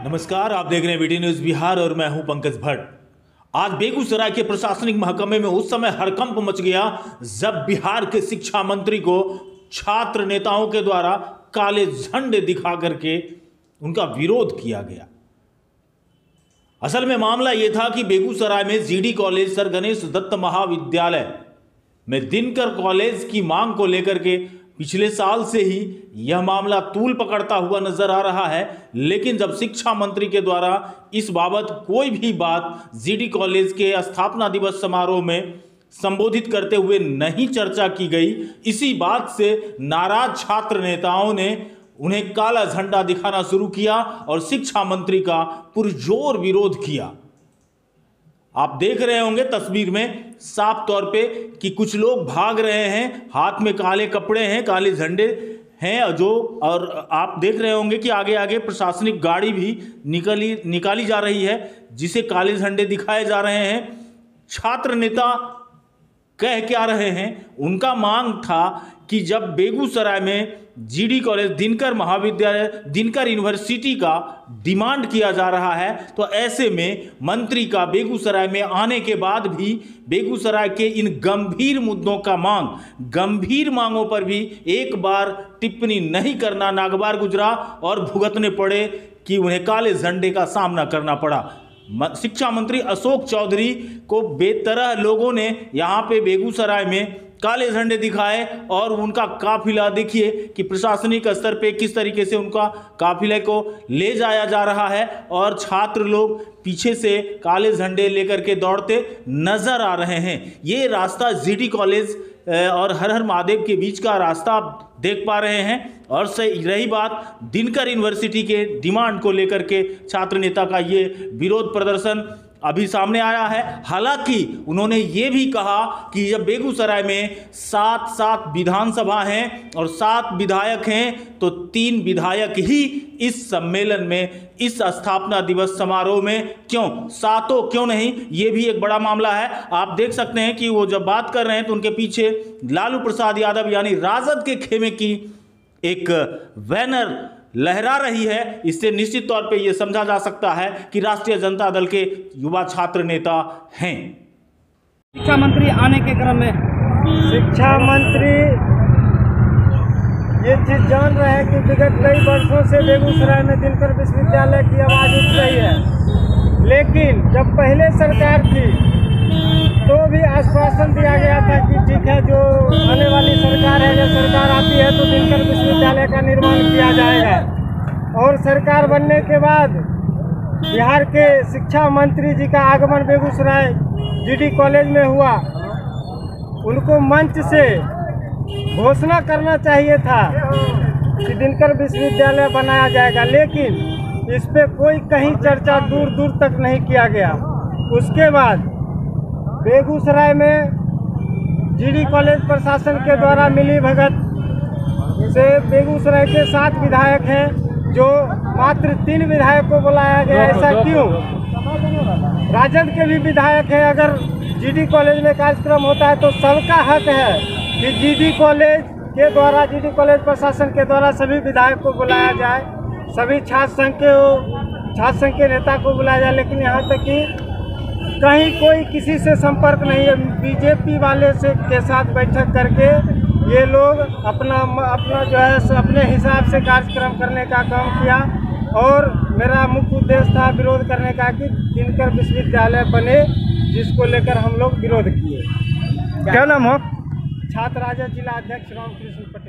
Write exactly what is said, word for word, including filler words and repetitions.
नमस्कार, आप देख रहे हैं वीटी न्यूज बिहार और मैं हूं पंकज भट्ट। आज बेगूसराय के प्रशासनिक महकमे में उस समय हड़कंप मच गया जब बिहार के शिक्षा मंत्री को छात्र नेताओं के द्वारा काले झंडे दिखा करके उनका विरोध किया गया। असल में मामला यह था कि बेगूसराय में GD college sir Ganesh Dutt महाविद्यालय में दिनकर कॉलेज की मांग को लेकर के पिछले साल से ही यह मामला तूल पकड़ता हुआ नजर आ रहा है, लेकिन जब शिक्षा मंत्री के द्वारा इस बाबत कोई भी बात जीडी कॉलेज के स्थापना दिवस समारोह में संबोधित करते हुए नहीं चर्चा की गई, इसी बात से नाराज छात्र नेताओं ने उन्हें काला झंडा दिखाना शुरू किया और शिक्षा मंत्री का पुरजोर विरोध किया। आप देख रहे होंगे तस्वीर में साफ तौर पे कि कुछ लोग भाग रहे हैं, हाथ में काले कपड़े हैं, काले झंडे हैं जो, और आप देख रहे होंगे कि आगे आगे प्रशासनिक गाड़ी भी निकली निकाली जा रही है जिसे काले झंडे दिखाए जा रहे हैं। छात्र नेता कह क्या रहे हैं, उनका मांग था कि जब बेगूसराय में जीडी कॉलेज दिनकर महाविद्यालय दिनकर यूनिवर्सिटी का डिमांड किया जा रहा है, तो ऐसे में मंत्री का बेगूसराय में आने के बाद भी बेगूसराय के इन गंभीर मुद्दों का मांग गंभीर मांगों पर भी एक बार टिप्पणी नहीं करना नागवार गुजरा और भुगतने पड़े कि उन्हें काले झंडे का सामना करना पड़ा। शिक्षा मंत्री अशोक चौधरी को बेतरह लोगों ने यहाँ पे बेगूसराय में काले झंडे दिखाए और उनका काफिला देखिए कि प्रशासनिक स्तर पे किस तरीके से उनका काफिले को ले जाया जा रहा है और छात्र लोग पीछे से काले झंडे लेकर के दौड़ते नजर आ रहे हैं। ये रास्ता जीडी कॉलेज और हर हर महादेव के बीच का रास्ता आप देख पा रहे हैं। और सही रही बात दिनकर यूनिवर्सिटी के डिमांड को लेकर के छात्र नेता का ये विरोध प्रदर्शन अभी सामने आया है। हालांकि उन्होंने ये भी कहा कि जब बेगूसराय में सात सात विधानसभा हैं और सात विधायक हैं तो तीन विधायक ही इस सम्मेलन में इस स्थापना दिवस समारोह में क्यों, सातों क्यों नहीं, ये भी एक बड़ा मामला है। आप देख सकते हैं कि वो जब बात कर रहे हैं तो उनके पीछे लालू प्रसाद यादव यानी राजद के खेमे की एक बैनर लहरा रही है। इससे निश्चित तौर पे यह समझा जा सकता है कि राष्ट्रीय जनता दल के युवा छात्र नेता हैं। शिक्षा मंत्री आने के क्रम में शिक्षा मंत्री ये चीज जान रहे हैं कि विगत कई वर्षों से बेगूसराय में दिनकर विश्वविद्यालय की आवाज उठ रही है, लेकिन जब पहले सरकार थी तो भी आश्वासन दिया गया था कि ठीक है, जो आने वाली सरकार है, जब सरकार आती है तो दिनकर विश्वविद्यालय का निर्माण किया जाएगा। और सरकार बनने के बाद बिहार के शिक्षा मंत्री जी का आगमन बेगूसराय जीडी कॉलेज में हुआ। उनको मंच से घोषणा करना चाहिए था कि दिनकर विश्वविद्यालय बनाया जाएगा, लेकिन इस पे कोई कहीं चर्चा दूर दूर तक नहीं किया गया। उसके बाद बेगूसराय में जीडी कॉलेज प्रशासन के द्वारा मिली भगत से बेगूसराय के सात विधायक हैं, जो मात्र तीन विधायक को बुलाया गया। ऐसा क्यों? राजद के भी विधायक हैं। अगर जीडी कॉलेज में कार्यक्रम होता है तो सबका हक है कि जीडी कॉलेज के द्वारा जीडी कॉलेज प्रशासन के द्वारा सभी विधायक को बुलाया जाए, सभी छात्र संघ के छात्र संघ के नेता को बुलाया जाए। लेकिन यहाँ तक कि कहीं कोई किसी से संपर्क नहीं है। बीजेपी वाले से के साथ बैठक करके ये लोग अपना अपना जो है अपने हिसाब से कार्यक्रम करने का काम किया और मेरा मुख्य उद्देश्य था विरोध करने का कि दिनकर विश्वविद्यालय बने, जिसको लेकर हम लोग विरोध किए। क्या नाम हो? छात्र राजद जिला अध्यक्ष रामकृष्ण पटेल।